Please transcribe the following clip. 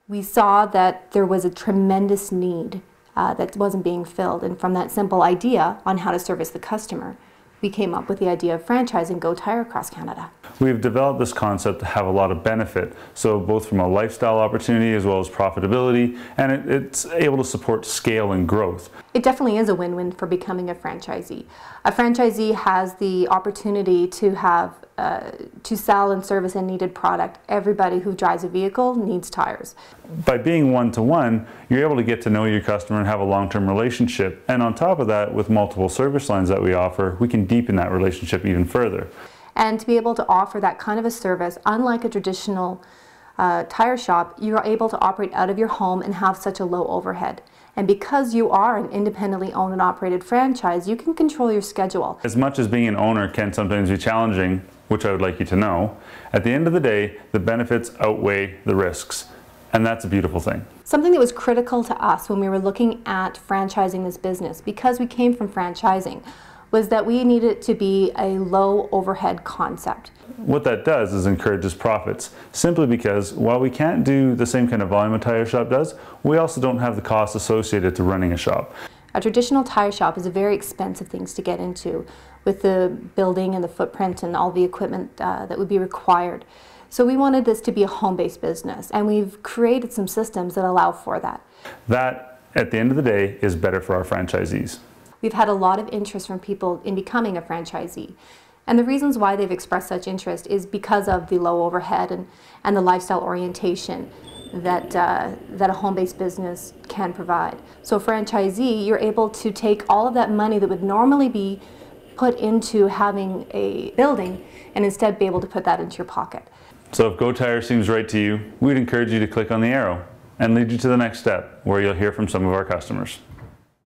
We saw that there was a tremendous need that wasn't being filled, and from that simple idea on how to service the customer, we came up with the idea of franchising Go Tire across Canada. We've developed this concept to have a lot of benefit, so both from a lifestyle opportunity as well as profitability, and it's able to support scale and growth. It definitely is a win-win for becoming a franchisee. A franchisee has the opportunity to have to sell and service a needed product. Everybody who drives a vehicle needs tires. By being one-to-one, you're able to get to know your customer and have a long-term relationship. And on top of that, with multiple service lines that we offer, we can deepen that relationship even further. And to be able to offer that kind of a service, unlike a traditional tire shop, you're able to operate out of your home and have such a low overhead. And because you are an independently owned and operated franchise, you can control your schedule. As much as being an owner can sometimes be challenging, which I would like you to know, at the end of the day, the benefits outweigh the risks. And that's a beautiful thing. Something that was critical to us when we were looking at franchising this business, because we came from franchising, was that we needed it to be a low overhead concept. What that does is encourages profits, simply because while we can't do the same kind of volume a tire shop does, we also don't have the costs associated to running a shop. A traditional tire shop is a very expensive thing to get into, with the building and the footprint and all the equipment that would be required. So we wanted this to be a home-based business, and we've created some systems that allow for that. That, at the end of the day, is better for our franchisees. We've had a lot of interest from people in becoming a franchisee. And the reasons why they've expressed such interest is because of the low overhead and the lifestyle orientation that a home-based business can provide. So franchisee, you're able to take all of that money that would normally be put into having a building and instead be able to put that into your pocket. So if Go Tire seems right to you, we'd encourage you to click on the arrow and lead you to the next step, where you'll hear from some of our customers.